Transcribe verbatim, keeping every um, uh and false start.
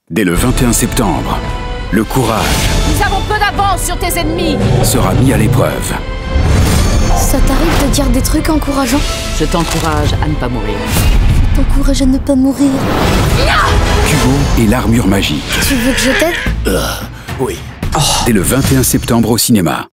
Dès le vingt et un septembre, le courage Nous avons peu d'avance sur tes ennemis. sera mis à l'épreuve. Ça t'arrive de dire des trucs encourageants? Je t'encourage à ne pas mourir. Je t'encourage à ne pas mourir. Kubo et l'armure magique. Tu veux que je t'aide? Dès le vingt et un septembre au cinéma.